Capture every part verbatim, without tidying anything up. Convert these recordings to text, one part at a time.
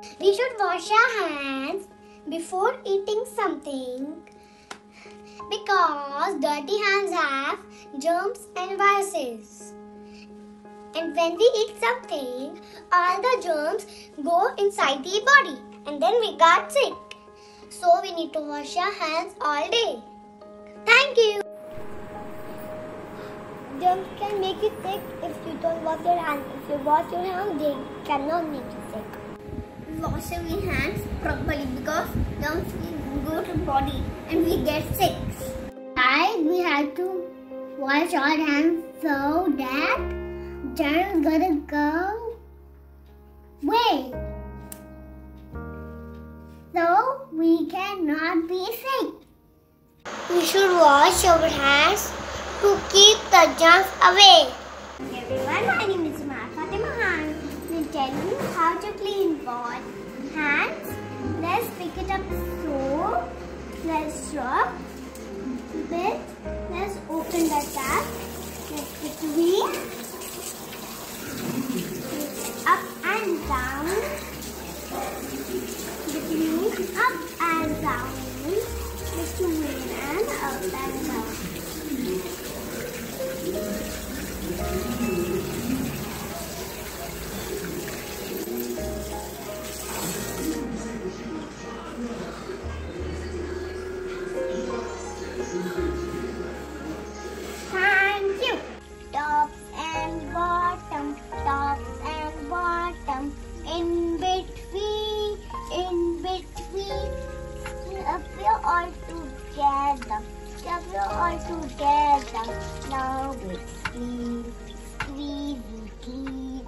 We should wash our hands before eating something because dirty hands have germs and viruses. And when we eat something, all the germs go inside the body and then we got sick. So we need to wash our hands all day. Thank you. Germs can make you sick if you don't wash your hands. If you wash your hands, they cannot make you sick. Wash your hands properly because germs will go to the body and we get sick. Guys, we have to wash our hands so that germs gonna go away. So we cannot be sick. We should wash our hands to keep the germs away. Everyone, my name is Fatima Khan. We'll tell you how to clean what hands. Let's pick it up soap. Let's rub it. Let's open the tap. Let's between up and down. Between up and down. Between and up and down. Thank you. Top and bottom, top and bottom, in between, in between. Up you all together, up you all together. Now we squeeze, squeeze, squeeze.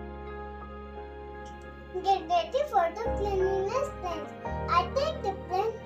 Get ready for the cleanliness test. I take the pen